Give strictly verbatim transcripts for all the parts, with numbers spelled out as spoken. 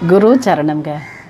குரு சரணம்ங்க.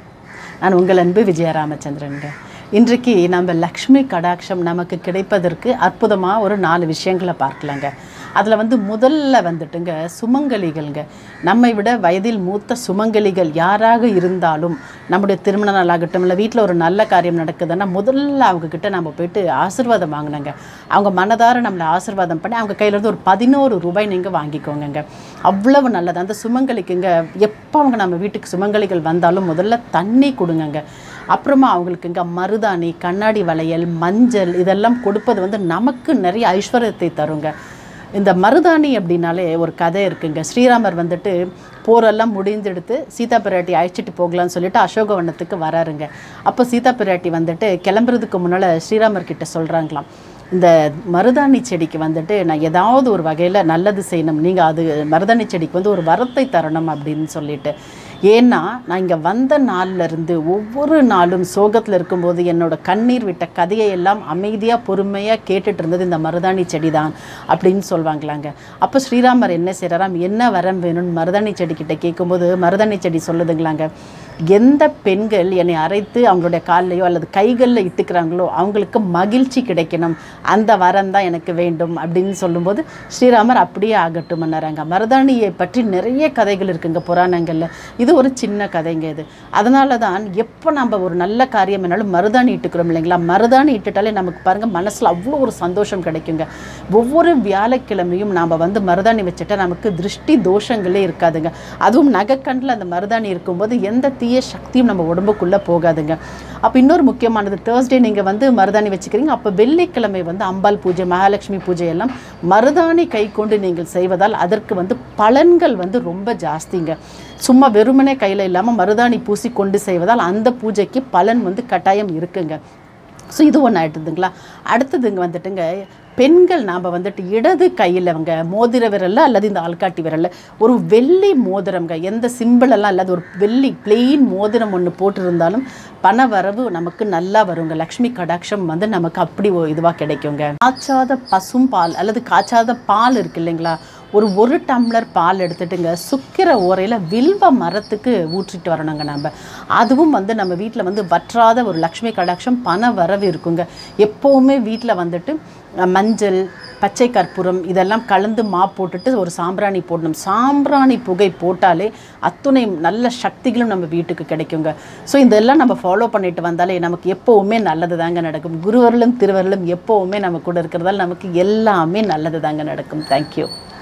நான் உங்கள் அன்பு விஜயராமச்சந்திரனுங்க. இன்றைக்கு நம்ம லக்ஷ்மி கடாட்சம் நமக்கு கிடைப்பதற்கு அற்புதமாக ஒரு நாலு விஷயங்களை பார்க்கலாங்க. அதில் வந்து முதல்ல வந்துட்டுங்க சுமங்கலிகள்ங்க. நம்மை விட வயதில் மூத்த சுமங்கலிகள் யாராக இருந்தாலும் நம்முடைய திருமண நாளாகட்டும் இல்லை வீட்டில் ஒரு நல்ல காரியம் நடக்குதுன்னா முதல்ல அவங்கக்கிட்ட நம்ம போய்ட்டு ஆசீர்வாதம் வாங்கினாங்க. அவங்க மனதார நம்மளை ஆசீர்வாதம் பண்ணி அவங்க கையிலேருந்து ஒரு பதினோரு ரூபாய் நீங்கள் வாங்கிக்கோங்க. அவ்வளவு நல்லது. அந்த சுமங்கலிக்குங்க எப்போ அவங்க நம்ம வீட்டுக்கு சுமங்கலிகள் வந்தாலும் முதல்ல தண்ணி கொடுங்கங்க. அப்புறமா அவங்களுக்குங்க மருதாணி, கண்ணாடி வளையல், மஞ்சள் இதெல்லாம் கொடுப்பது வந்து நமக்கு நிறைய ஐஸ்வர்யத்தை தருங்க. இந்த மருதாணி அப்படின்னாலே ஒரு கதை இருக்குங்க. ஸ்ரீராமர் வந்துட்டு போரெல்லாம் முடிஞ்செடுத்து சீதா பிராட்டி அழைச்சிட்டு போகலான்னு சொல்லிட்டு அசோகவனத்துக்கு வராருங்க. அப்போ சீதா பிராட்டி வந்துட்டு கிளம்புறதுக்கு முன்னால் ஸ்ரீராமர் கிட்ட சொல்கிறாங்களாம், இந்த மருதாணி செடிக்கு வந்துட்டு நான் ஏதாவது ஒரு வகையில் நல்லது செய்யணும், நீங்கள் அது மருதாணி செடிக்கு வந்து ஒரு வரத்தை தரணும் அப்படின்னு சொல்லிட்டு. ஏன்னா நான் இங்கே வந்த நாள்லேருந்து ஒவ்வொரு நாளும் சோகத்தில் இருக்கும்போது என்னோட கண்ணீர் விட்ட கதையெல்லாம் அமைதியாக பொறுமையாக கேட்டுட்டு இருந்தது இந்த மருதாணி செடி தான் அப்படின்னு சொல்லுவாங்களாங்க. அப்போ ஸ்ரீராமர் என்ன செய்கிறாராம், என்ன வரம் வேணும்னு மருதாணி செடிக்கிட்ட கேட்கும்போது மருதாணி செடி சொல்லுதுங்களாங்க, எந்த பெண்கள் என்னை அரைத்து அவங்களுடைய கால்லையோ அல்லது கைகளில் இட்டுக்கிறாங்களோ அவங்களுக்கு மகிழ்ச்சி கிடைக்கணும், அந்த வரம் தான் எனக்கு வேண்டும் அப்படின்னு சொல்லும்போது ஸ்ரீராமர் அப்படியே ஆகட்டும் பண்ணாராங்க. மருதாணியை பற்றி நிறைய கதைகள் இருக்குங்க புராணங்களில். இது ஒரு சின்ன கதைங்க இது. அதனால தான் எப்போ நம்ம ஒரு நல்ல காரியம் என்னாலும் மருதாணி இட்டுக்கிறோம் இல்லைங்களா, மருதாணி இட்டுட்டாலே நமக்கு பாருங்கள் மனசில் அவ்வளோ ஒரு சந்தோஷம் கிடைக்குங்க. ஒவ்வொரு வியாழக்கிழமையும் நாம் வந்து மருதாணி வச்சுட்டா நமக்கு திருஷ்டி தோஷங்களே இருக்காதுங்க. அதுவும் நகைக்கண்ணில் அந்த மருதாணி இருக்கும்போது எந்த தீய சக்தியும் நம்ம உடம்புக்குள்ளே போகாதுங்க. அப்போ இன்னொரு முக்கியமானது, தேர்ஸ்டே நீங்கள் வந்து மருதாணி வச்சுக்கிறீங்க, அப்போ வெள்ளிக்கிழமை வந்து அம்பாள் பூஜை, மகாலட்சுமி பூஜை எல்லாம் மருதாணி கை கொண்டு நீங்கள் செய்வதால் அதற்கு வந்து பலன்கள் வந்து ரொம்ப ஜாஸ்திங்க. சும்மா வெறுமனே கையில் இல்லாமல் மருதாணி பூசி கொண்டு செய்வதால் அந்த பூஜைக்கு பலன் வந்து கட்டாயம் இருக்குங்க. ஸோ இது ஒன்று ஆகிட்டுதுங்களா. அடுத்ததுங்க வந்துட்டுங்க பெண்கள் நாம் வந்துட்டு இடது கையில் அவங்க மோதிர விரலில் அல்லது இந்த ஆள்காட்டி விரலில் ஒரு வெள்ளி மோதிரம்ங்க, எந்த சிம்பிளெல்லாம் இல்லாத ஒரு வெள்ளி பிளெயின் மோதிரம் ஒன்று போட்டிருந்தாலும் பண வரவு நமக்கு நல்லா வருங்க. லக்ஷ்மி கடாட்சம் வந்து நமக்கு அப்படி இதுவாக கிடைக்குங்க. காய்ச்சாத பசும் பால் அல்லது காய்ச்சாத பால் இருக்கு இல்லைங்களா, ஒரு ஒரு டம்ளர் பால் எடுத்துட்டுங்க சுக்கிர ஓரையில் வில்வ மரத்துக்கு ஊற்றிட்டு வரணுங்க. நம்ம அதுவும் வந்து நம்ம வீட்டில் வந்து வற்றாத ஒரு லக்ஷ்மி கடாட்சம் பண வரவு இருக்குங்க. எப்போவுமே வீட்டில் வந்துட்டு மஞ்சள், பச்சை கற்பூரம் இதெல்லாம் கலந்து மா போட்டுட்டு ஒரு சாம்பிராணி போடணும். சாம்பிராணி புகை போட்டாலே அத்துணை நல்ல சக்திகளும் நம்ம வீட்டுக்கு கிடைக்குங்க. ஸோ இதெல்லாம் நம்ம ஃபாலோ பண்ணிட்டு வந்தாலே நமக்கு எப்போவுமே நல்லது தாங்க நடக்கும். குருவர்களும் திருவர்களும் எப்போவுமே நம்ம கூட இருக்கிறதால நமக்கு எல்லாமே நல்லது தாங்க நடக்கும். தேங்க்யூ.